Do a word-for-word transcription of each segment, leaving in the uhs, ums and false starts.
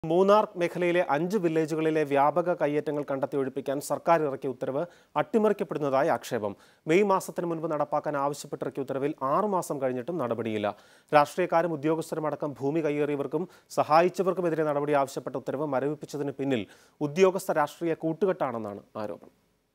മൂന്നാർ മേഖലയിലെ അഞ്ച് വില്ലേജുകളിലെ വ്യാപക കയ്യേറ്റങ്ങൾ കണ്ടെത്തി ഒഴിപ്പിക്കാൻ സർക്കാർ ഇറക്കിയ ഉത്തരവ് അട്ടിമറിക്കപ്പെടുന്നതായി ആക്ഷേപം. മെയ് മാസത്തിന് മുൻപ് നടപ്പാക്കാൻ ആവശ്യപ്പെട്ടിറക്കിയ ഉത്തരവിൽ ആറുമാസം കഴിഞ്ഞിട്ടും നടപടിയില്ല. രാഷ്ട്രീയക്കാരും ഉദ്യോഗസ്ഥരുമടക്കം ഭൂമി കയ്യേറിയവർക്കും സഹായിച്ചവർക്കുമെതിരെ നടപടി ആവശ്യപ്പെട്ട ഉത്തരവ് മരവിപ്പിച്ചതിന് പിന്നിൽ ഉദ്യോഗസ്ഥ രാഷ്ട്രീയ കൂട്ടുകെട്ടാണെന്നാണ് ആരോപണം.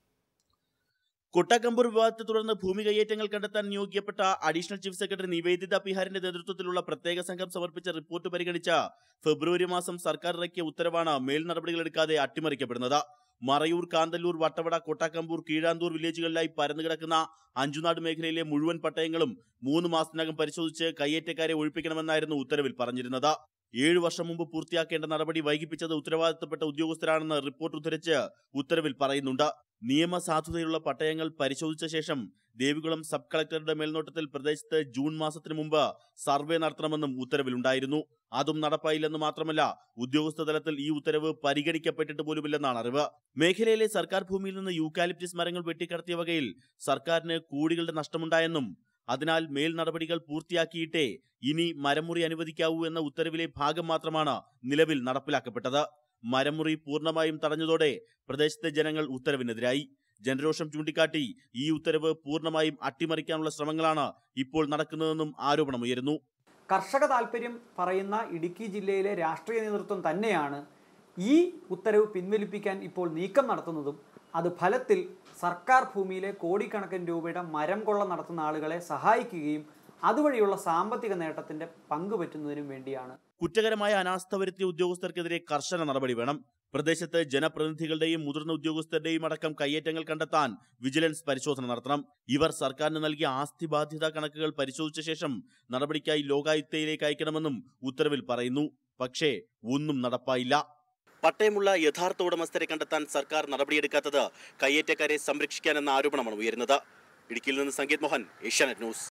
കൊട്ടാക്കമ്പൂർ വിവാദത്തെ തുടർന്ന് ഭൂമി കയ്യേറ്റങ്ങൾ കണ്ടെത്താൻ നിയോഗിക്കപ്പെട്ട അഡീഷണൽ ചീഫ് സെക്രട്ടറി നിവേദിത പിഹാരിന്റെ നേതൃത്വത്തിലുള്ള പ്രത്യേക സംഘം സമർപ്പിച്ച റിപ്പോർട്ട് പരിഗണിച്ച ഫെബ്രുവരി മാസം സർക്കാർ ഇറക്കിയ ഉത്തരവാണ് മേൽ നടപടികളെടുക്കാതെ അട്ടിമറിക്കപ്പെടുന്നത്. മറയൂർ, കാന്തല്ലൂർ, വട്ടവട, കൊട്ടാക്കമ്പൂർ, കീഴാന്തൂർ വില്ലേജുകളിലായി പരന്നുകിടക്കുന്ന അഞ്ചുനാട് മേഖലയിലെ മുഴുവൻ പട്ടയങ്ങളും മൂന്ന് മാസത്തിനകം പരിശോധിച്ച് കയ്യേറ്റക്കാരെ ഒഴിപ്പിക്കണമെന്നായിരുന്നു ഉത്തരവിൽ പറഞ്ഞിരുന്നത്. ഏഴു വർഷം മുമ്പ് പൂർത്തിയാക്കേണ്ട നടപടി വൈകിപ്പിച്ചത് ഉത്തരവാദിത്തപ്പെട്ട ഉദ്യോഗസ്ഥരാണെന്ന് റിപ്പോർട്ട് ഉദ്ധരിച്ച് ഉത്തരവിൽ പറയുന്നുണ്ട്. നിയമസാധുതയുള്ള പട്ടയങ്ങൾ പരിശോധിച്ച ശേഷം ദേവികുളം സബ് കളക്ടറുടെ മേൽനോട്ടത്തിൽ പ്രദേശത്ത് ജൂൺ മാസത്തിനു മുമ്പ് സർവേ നടത്തണമെന്നും ഉത്തരവിലുണ്ടായിരുന്നു. അതും നടപ്പായില്ലെന്ന് മാത്രമല്ല, ഉദ്യോഗസ്ഥ തലത്തിൽ ഈ ഉത്തരവ് പരിഗണിക്കപ്പെട്ടിട്ട് പോലുമില്ലെന്നാണ് അറിവ്. മേഖലയിലെ സർക്കാർ ഭൂമിയിൽ നിന്ന് യൂക്കാലിപ്റ്റസ് മരങ്ങൾ വെട്ടിക്കടത്തിയ വകയിൽ സർക്കാരിന് കോടികളുടെ നഷ്ടമുണ്ടായെന്നും അതിനാൽ മേൽ നടപടികൾ പൂർത്തിയാക്കിയിട്ടേ ഇനി മരമുറി അനുവദിക്കാവൂ എന്ന ഉത്തരവിലെ ഭാഗം മാത്രമാണ് നിലവിൽ നടപ്പിലാക്കപ്പെട്ടത്. മരമുറി പൂർണ്ണമായും തടഞ്ഞതോടെ പ്രദേശത്തെ ജനങ്ങൾ ഉത്തരവിനെതിരായി. ജനരോഷം ചൂണ്ടിക്കാട്ടി ഈ ഉത്തരവ് പൂർണ്ണമായും അട്ടിമറിക്കാനുള്ള ശ്രമങ്ങളാണ് ഇപ്പോൾ നടക്കുന്നതെന്നും ആരോപണമുയരുന്നു. കർഷക താല്പര്യം പറയുന്ന ഇടുക്കി ജില്ലയിലെ രാഷ്ട്രീയ നേതൃത്വം തന്നെയാണ് ഈ ഉത്തരവ് പിൻവലിപ്പിക്കാൻ ഇപ്പോൾ നീക്കം നടത്തുന്നതും അത് ഫലത്തിൽ സർക്കാർ ഭൂമിയിലെ കോടിക്കണക്കിന് രൂപയുടെ മരം കൊള്ള നടത്തുന്ന ആളുകളെ സഹായിക്കുകയും അതുവഴിയുള്ള സാമ്പത്തിക നേട്ടത്തിന്റെ പങ്കുപറ്റുന്നതിനും വേണ്ടിയാണ്. കുറ്റകരമായ അനാസ്ഥ വരുത്തിയ ഉദ്യോഗസ്ഥർക്കെതിരെ കർശന നടപടി വേണം. പ്രദേശത്ത് ജനപ്രതിനിധികളുടെയും മുതിർന്ന ഉദ്യോഗസ്ഥരുടെയും അടക്കം കയ്യേറ്റങ്ങൾ കണ്ടെത്താൻ വിജിലൻസ് പരിശോധന നടത്തണം. ഇവർ സർക്കാരിന് നൽകിയ ആസ്തി ബാധ്യതാ കണക്കുകൾ പരിശോധിച്ച ശേഷം നടപടിക്കായി ലോകായുക്തയിലേക്ക് അയക്കണമെന്നും ഉത്തരവിൽ പറയുന്നു. പക്ഷേ ഒന്നും നടപ്പായില്ല. പട്ടയമുള്ള യഥാർത്ഥ ഉടമസ്ഥരെ കണ്ടെത്താൻ സർക്കാർ നടപടിയെടുക്കാത്തത് കയ്യേറ്റക്കാരെ സംരക്ഷിക്കാനെന്ന ആരോപണമാണ് ഉയരുന്നത്. ഇടുക്കിയിൽ നിന്ന് സംഗീത് മോഹൻ, ഏഷ്യാനെറ്റ് ന്യൂസ്.